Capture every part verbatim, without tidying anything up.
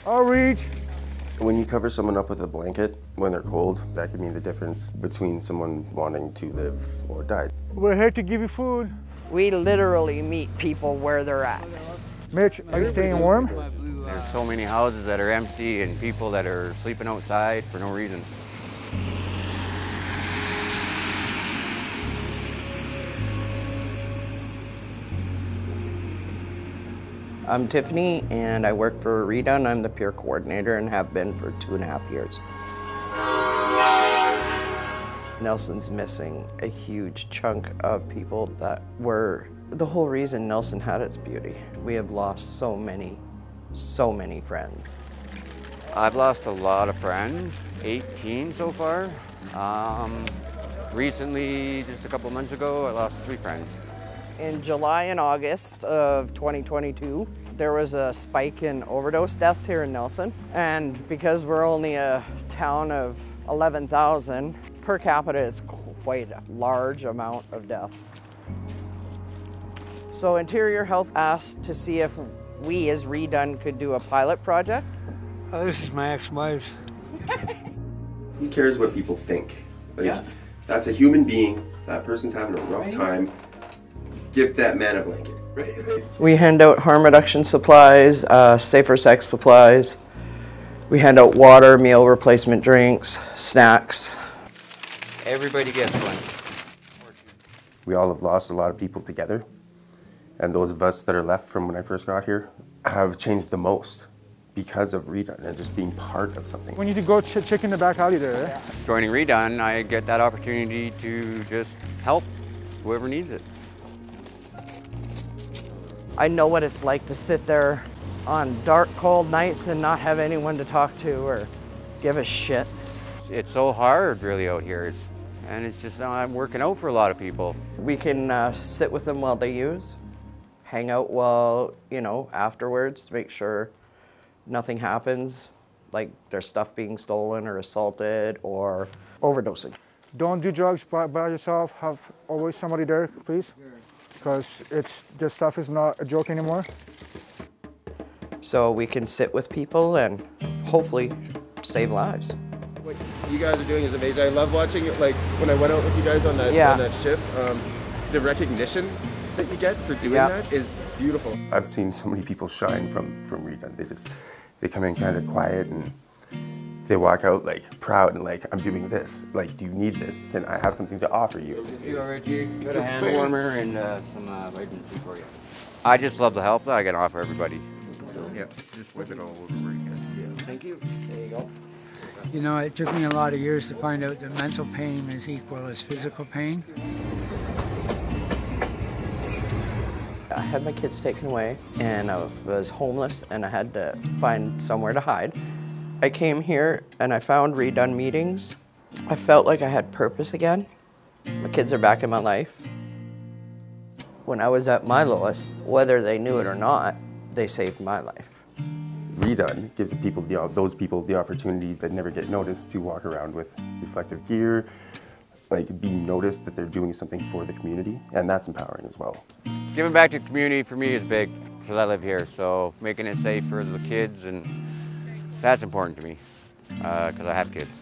I'll reach. When you cover someone up with a blanket when they're cold, that could mean the difference between someone wanting to live or die. We're here to give you food. We literally meet people where they're at. Mitch, are you staying warm? There's so many houses that are empty and people that are sleeping outside for no reason. I'm Tiffany, and I work for R E D U N. I'm the peer coordinator and have been for two and a half years. Nelson's missing a huge chunk of people that were the whole reason Nelson had its beauty. We have lost so many, so many friends. I've lost a lot of friends, eighteen so far. Um, recently, just a couple months ago, I lost three friends. In July and August of twenty twenty-two, there was a spike in overdose deaths here in Nelson. And because we're only a town of eleven thousand, per capita it's quite a large amount of deaths. So Interior Health asked to see if we as R E D U N could do a pilot project. Oh, this is my ex-wife. Who cares what people think? Like, Yeah. That's a human being. That person's having a rough time. Give that man a blanket, right? We hand out harm reduction supplies, uh, safer sex supplies. We hand out water, meal replacement drinks, snacks. Everybody gets one. We all have lost a lot of people together. And those of us that are left from when I first got here have changed the most because of R E D U N and just being part of something. We need to go ch check in the back alley there. Eh? Joining R E D U N, I get that opportunity to just help whoever needs it. I know what it's like to sit there on dark, cold nights and not have anyone to talk to or give a shit. It's so hard really out here, it's, and it's just I'm working out for a lot of people. We can uh, sit with them while they use, hang out while, you know, afterwards to make sure nothing happens, like their stuff being stolen or assaulted or overdosing. Don't do drugs by, by yourself. Have always somebody there, please. Because it's this stuff is not a joke anymore. So we can sit with people and hopefully save lives. What you guys are doing is amazing. I love watching it. Like when I went out with you guys on that Yeah. on that shift, um, the recognition that you get for doing Yeah. that is beautiful. I've seen so many people shine from, from R E D U N. They just, they come in kind of quiet and they walk out like proud and like, I'm doing this. Like, do you need this? Can I have something to offer you? You go, Richie. Got a hand warmer and uh, some uh, vitamin C for you. I just love the help that I can offer everybody. So, yeah, just wipe it all over where you can. Yeah. Thank you. There you go. You know, it took me a lot of years to find out that mental pain is equal as physical pain. I had my kids taken away and I was homeless and I had to find somewhere to hide. I came here and I found R E D U N meetings. I felt like I had purpose again. My kids are back in my life. When I was at my lowest, whether they knew it or not, they saved my life. R E D U N gives the people, the, those people the opportunity that never get noticed to walk around with reflective gear, like being noticed that they're doing something for the community, and that's empowering as well. Giving back to the community for me is big because I live here, so making it safe for the kids, and that's important to me because uh, I have kids.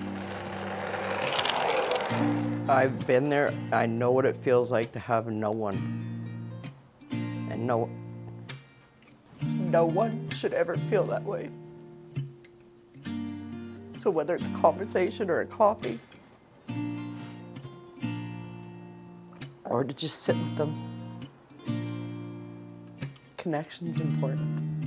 I've been there. I know what it feels like to have no one. And no, no one should ever feel that way. So whether it's a conversation or a coffee, or to just sit with them, connection's important.